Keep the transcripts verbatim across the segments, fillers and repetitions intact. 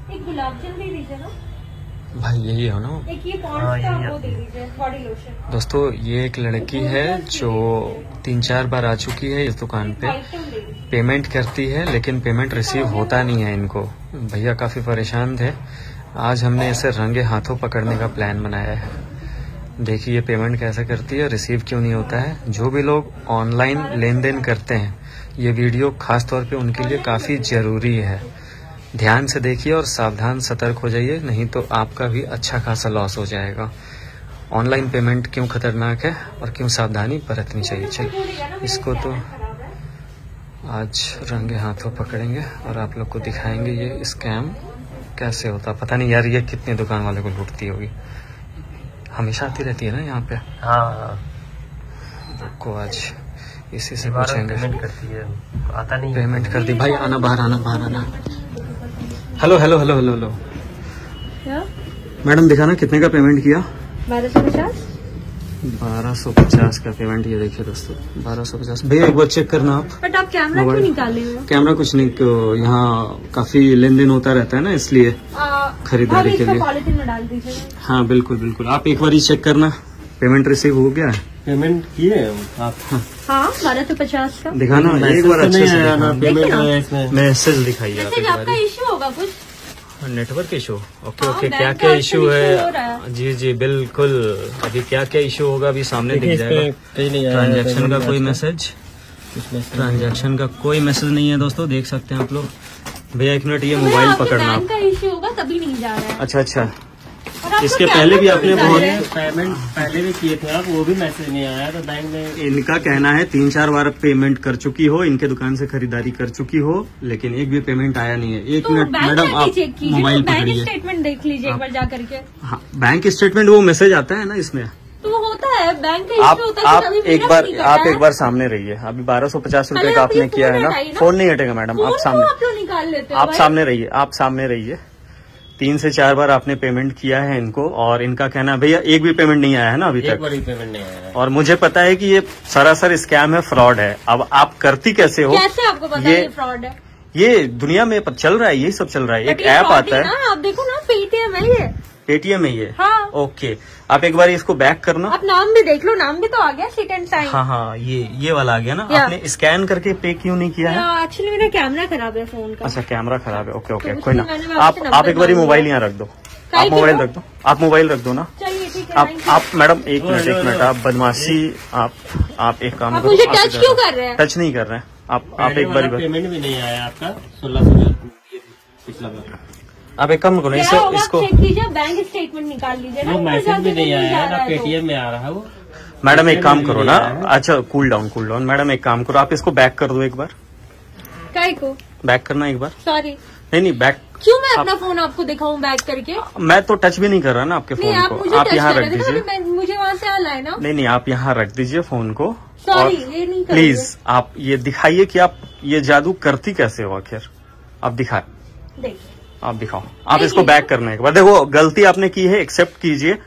एक गुलाब जल दे दीजिए ना भाई, यही हो ना। एक ये पॉन्ड्स का वो दे दीजिए बॉडी लोशन। दोस्तों ये एक लड़की है जो तीन चार बार आ चुकी है इस दुकान पे, पेमेंट करती है लेकिन पेमेंट रिसीव होता नहीं है इनको। भैया काफी परेशान थे, आज हमने इसे रंगे हाथों पकड़ने का प्लान बनाया है। देखिए पेमेंट कैसे करती है, रिसीव क्यों नहीं होता है। जो भी लोग ऑनलाइन लेन देन करते हैं ये वीडियो खास तौर पे उनके लिए काफी जरूरी है। ध्यान से देखिए और सावधान सतर्क हो जाइए, नहीं तो आपका भी अच्छा खासा लॉस हो जाएगा। ऑनलाइन पेमेंट क्यों खतरनाक है और क्यों सावधानी बरतनी चाहिए। चलिए इसको तो आज रंगे हाथों पकड़ेंगे और आप लोग को दिखाएंगे ये स्कैम कैसे होता। पता नहीं यार ये कितने दुकान वाले को लूटती होगी, हमेशा आती रहती है ना यहाँ पे। हाँ को आज इसी से पूछेंगे। पेमेंट करती है, आता नहीं। पेमेंट कर दी भाई, आना बाहर, आना बाहर आना। Hello hello hello hello hello madam, दिखाना कितने का पेमेंट किया। बारह सौ पचास बारह सौ पचास का पेमेंट। ये देखिए दोस्तों बारह सौ पचास। भैया एक बार चेक करना आप। बट आप कैमरा क्यों निकाले हो। कैमरा कुछ नहीं, यहाँ काफी लेन देन होता रहता है ना, इसलिए खरीदारी के लिए। पॉलिथीन में डाल दीजिए। हाँ बिल्कुल बिल्कुल, आप एक बार ही चेक करना पेमेंट रिसीव हो गया है। पेमेंट किए आप। हाँ बारह सौ पचास का दिखाना एक बार अच्छे से पेमेंट मैसेज दिखाइए आप। आपका इश्यू होगा कुछ नेटवर्क इशू। ओके ओके, क्या क्या इशू है। जी जी बिल्कुल, अभी क्या क्या इशू होगा अभी सामने दिख जाएगा। ट्रांजैक्शन का कोई मैसेज, ट्रांजैक्शन का कोई मैसेज नहीं है दोस्तों, देख सकते हैं आप लोग। भैया एक मिनट, ये मोबाइल पकड़ना आप। का इशू होगा तभी नहीं जा रहा है। अच्छा अच्छा, इसके पहले भी आपने बहुत पेमेंट पहले भी किए थे आप, वो भी मैसेज नहीं आया तो बैंक में। इनका कहना है तीन चार बार पेमेंट कर चुकी हो, इनके दुकान से खरीदारी कर चुकी हो, लेकिन एक भी पेमेंट आया नहीं है। एक मिनट मैडम, आप मोबाइल पकड़िए, स्टेटमेंट देख लीजिए एक बार जा करके। हाँ बैंक स्टेटमेंट वो मैसेज आता है ना इसमें, तो वो होता है बैंक का आप इशू होता है। आप एक बार आप एक बार सामने रहिए। अभी बारह सौ पचास रूपये का आपने किया है ना, फोन नहीं हटेगा मैडम, आप सामने निकाल लेते आप सामने रहिए, आप सामने रहिए। तीन से चार बार आपने पेमेंट किया है इनको, और इनका कहना है भैया एक भी पेमेंट नहीं आया है ना अभी तक। एक बार पेमेंट नहीं आया है। और मुझे पता है कि ये सरासर स्कैम है, फ्रॉड है। अब आप करती कैसे हो। कैसे आपको पता है ये फ्रॉड है। ये दुनिया में चल रहा है, यही सब चल रहा है। एक ऐप आता है, आप देखो ना, पेटीएम है ये। पेटीएम है ये। हाँ ओके, आप एक बार इसको बैक करना। आप नाम भी देख लो, नाम भी तो आ गया सिट एंड टाइम। हाँ हाँ, ये ये वाला आ गया ना। आपने स्कैन करके पे क्यों नहीं किया है। एक्चुअली मेरा कैमरा खराब है फोन का। अच्छा कैमरा खराब है, ओके ओके कोई ना। आप आप एक बार मोबाइल यहाँ रख दो, आप मोबाइल रख दो, आप मोबाइल रख दो ना। चलिए ठीक है। आप आप मैडम एक मिनट एक मिनट, आप बदमाशी, आप आप एक काम करो। मुझे टच क्यों कर रहे हैं। टच नहीं कर रहे हैं आप आप एक बार पेमेंट भी नहीं आया आपका सोलह सौ पिछला बार। आप एक काम करो, इसे इसको बैंक स्टेटमेंट निकाल लीजिए ना। वो मैसेज भी नहीं आया है ना, पेटीएम में आ रहा है वो। मैडम एक काम करो ना, अच्छा cool down cool down. Madam एक काम करो, आप इसको बैक कर दो एक बार। काय को बैक करना एक बार। सॉरी नहीं नहीं बैक क्यों, मैं अपना फोन आपको दिखाऊं बैक करके। मैं तो टच भी नहीं कर रहा ना आपके फोन आप को। आप यहाँ रख दीजिए, मुझे वहाँ से आना है ना। नहीं नहीं आप यहाँ रख दीजिए फोन को। सॉरी ये नहीं, प्लीज आप ये दिखाइए कि आप ये जादू करती कैसे हो आखिर। आप दिखाए, देखिए आप दिखाओ। आप इसको बैक करना एक बार। देखो गलती आपने की है, एक्सेप्ट कीजिए।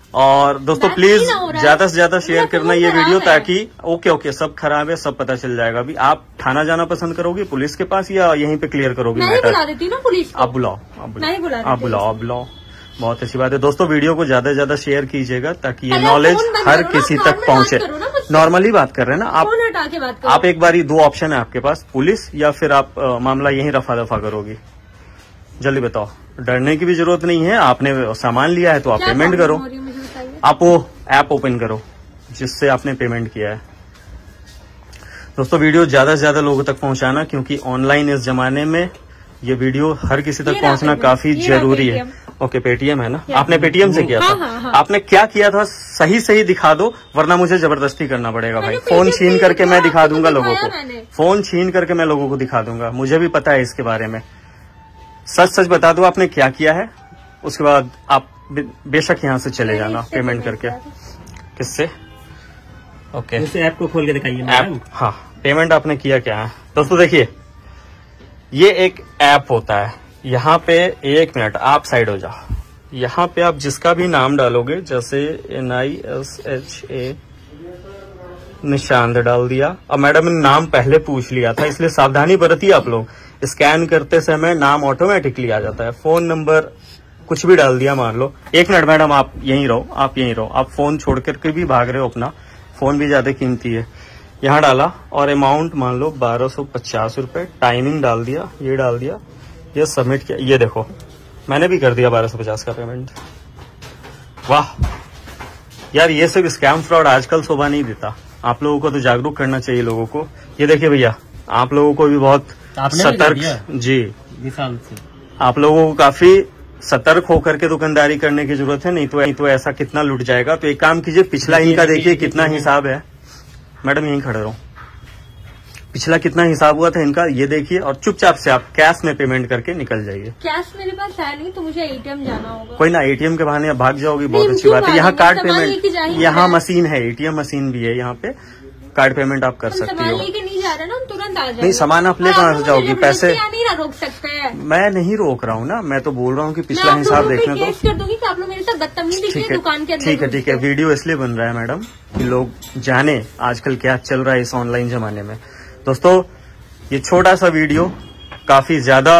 और दोस्तों प्लीज ज्यादा से ज्यादा शेयर करना ये वीडियो, ताकि ओके ओके सब खराब है, सब पता चल जाएगा। अभी आप थाना जाना पसंद करोगे पुलिस के पास, या यहीं पे क्लियर करोगे मैटर। बुला देती ना पुलिस को। आप बुलाओ, आप बुलाओ, आप बुलाओ, आप बुलाओ। बहुत अच्छी बात है दोस्तों, वीडियो को ज्यादा से ज्यादा शेयर कीजिएगा ताकि ये नॉलेज हर किसी तक पहुंचे। नॉर्मली बात कर रहे हैं ना आप। आप एक बार ही दो ऑप्शन है आपके पास, पुलिस या फिर आप मामला यहीं रफा दफा करोगी। जल्दी बताओ, डरने की भी जरूरत नहीं है। आपने सामान लिया है तो आप पेमेंट करो। आप वो ऐप ओपन करो जिससे आपने पेमेंट किया है। दोस्तों वीडियो ज्यादा से ज्यादा लोगों तक पहुंचाना, क्योंकि ऑनलाइन इस जमाने में ये वीडियो हर किसी तक पहुंचना काफी जरूरी है। ओके पेटीएम है ना, आपने पेटीएम से किया था। हाँ, हाँ। आपने क्या किया था सही सही दिखा दो, वरना मुझे जबरदस्ती करना पड़ेगा भाई। फोन छीन करके मैं दिखा दूंगा लोगों को, फोन छीन करके मैं लोगों को दिखा दूंगा। मुझे भी पता है इसके बारे में। सच सच बता दो आपने क्या किया है, उसके बाद आप बेशक यहाँ से चले जाना पेमेंट करके। किससे? ओके इस ऐप को खोल के दिखाइए मैडम। हाँ पेमेंट आपने किया क्या है दोस्तों। देखिए ये एक ऐप होता है, यहाँ पे एक मिनट आप साइड हो जाओ। यहाँ पे आप जिसका भी नाम डालोगे, जैसे N I S H A Nishant डाल दिया। अब मैडम ने नाम पहले पूछ लिया था, इसलिए सावधानी बरतिए आप लोग। स्कैन करते समय नाम ऑटोमेटिकली आ जाता है, फोन नंबर कुछ भी डाल दिया मान लो। एक मिनट मैडम, आप यहीं रहो, आप यहीं रहो, आप फोन छोड़ करके भी भाग रहे हो अपना, फोन भी ज्यादा कीमती है। यहाँ डाला और अमाउंट मान लो बारह सौ पचास रूपये, टाइमिंग डाल दिया, ये डाल दिया, ये सबमिट किया, ये देखो मैंने भी कर दिया बारह सौ पचास का पेमेंट। वाह यार, ये सब स्कैम फ्रॉड आजकल शोभा नहीं देता। आप लोगों को तो जागरूक करना चाहिए लोगों को। ये देखिए भैया, आप लोगों को भी बहुत सतर्क, जी साल से आप लोगों को काफी सतर्क होकर के दुकानदारी करने की जरूरत है, नहीं तो नहीं तो ऐसा कितना लुट जाएगा। तो एक काम कीजिए, पिछला इनका देखिए कितना हिसाब है। मैडम यहीं खड़े रहो, पिछला कितना हिसाब हुआ था इनका ये देखिए, और चुपचाप से आप कैश में पेमेंट करके निकल जाइए। कैश मेरे पास है नहीं, तो मुझे एटीएम जाना होगा। कोई ना, एटीएम के बहाने आप भाग जाओगी, बहुत अच्छी बात है। यहाँ कार्ड पेमेंट, यहाँ मशीन है, एटीएम मशीन भी है यहाँ पे, कार्ड पेमेंट आप कर सकती हो। लेके नहीं जा रहे ना, तुरंत आ जाएंगे। नहीं, सामान आप ले कहाँ से जाओगी, पैसे नहीं ना रोक सकते हैं। मैं नहीं रोक रहा हूँ ना, मैं तो बोल रहा हूँ कि पिछला हिसाब देखने दो। केस कर दूंगी कि आप लोग मेरे साथ बदतमीजी की दुकान के अंदर। ठीक है ठीक है, वीडियो इसलिए बन रहा है मैडम कि लोग जाने आजकल क्या चल रहा है इस ऑनलाइन जमाने में। दोस्तों ये छोटा सा वीडियो काफी ज्यादा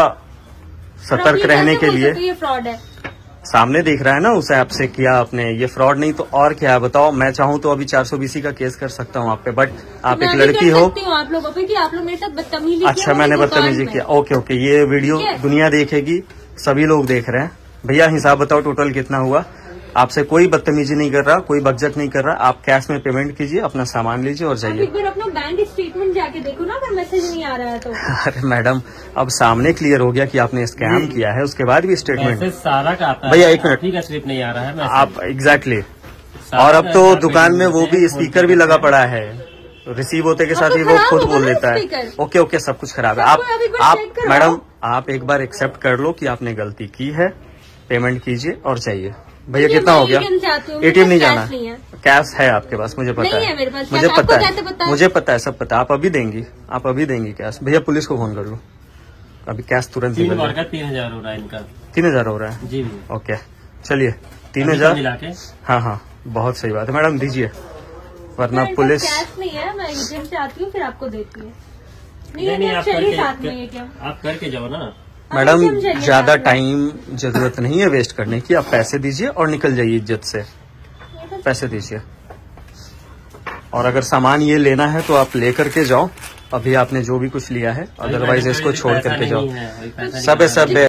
सतर्क रहने के लिए, ये फ्रॉड है, सामने दिख रहा है ना उस ऐप से किया आपने, ये फ्रॉड नहीं तो और क्या है बताओ। मैं चाहूँ तो अभी चार सौ बीसी का केस कर सकता हूँ आप पे, बट आप एक लड़की हो। आप लोगों पे कि आप लोग मेरे साथ बदतमीजी। अच्छा, मैंने बदतमीजी किया, ओके ओके, ये वीडियो दुनिया देखेगी, सभी लोग देख रहे हैं। भैया हिसाब बताओ टोटल कितना हुआ। आपसे कोई बदतमीजी नहीं कर रहा, कोई बकझक नहीं कर रहा, आप कैश में पेमेंट कीजिए, अपना सामान लीजिए और जाइए। एक बार अपना बैंक स्टेटमेंट जाके देखो ना, अगर मैसेज नहीं आ रहा है तो। अरे मैडम, अब सामने क्लियर हो गया कि आपने स्कैम किया है, उसके बाद भी स्टेटमेंट सारा का आता है। भैया एक मिनट, ठीक है, स्लिप नहीं आ रहा है आप एग्जैक्टली exactly. और अब तो दुकान में वो भी स्पीकर भी लगा पड़ा है, रिसीव होते के साथ ही वो खुद बोल देता है। ओके ओके, सब कुछ खराब है। आप आप मैडम आप एक बार एक्सेप्ट कर लो कि आपने गलती की है, पेमेंट कीजिए और जाइए। भैया कितना हो गया? एटीएम नहीं जाना, कैश है आपके पास, मुझे पता है, मुझे पता है, मुझे पता है, सब पता है। आप अभी देंगी, आप अभी देंगी कैश। भैया पुलिस को फोन कर लो, अभी कैश तुरंत तीन हजार हो रहा है इनका, तीन हजार हो रहा है जी। ओके चलिए, तीन हजार हाँ हाँ बहुत सही बात है मैडम, दीजिए, वरना पुलिस। कैश नहीं है, मैं एटीएम से आती हूँ फिर आपको देती हूँ। नहीं नहीं, आप करके, आप करके जाओ ना मैडम, ज्यादा टाइम जरूरत नहीं है वेस्ट करने की, आप पैसे दीजिए और निकल जाइए इज्जत से। पैसे दीजिए, और अगर सामान ये लेना है तो आप ले करके जाओ, अभी आपने जो भी कुछ लिया है, अदरवाइज इसको छोड़ करके जाओ। सब है सब है।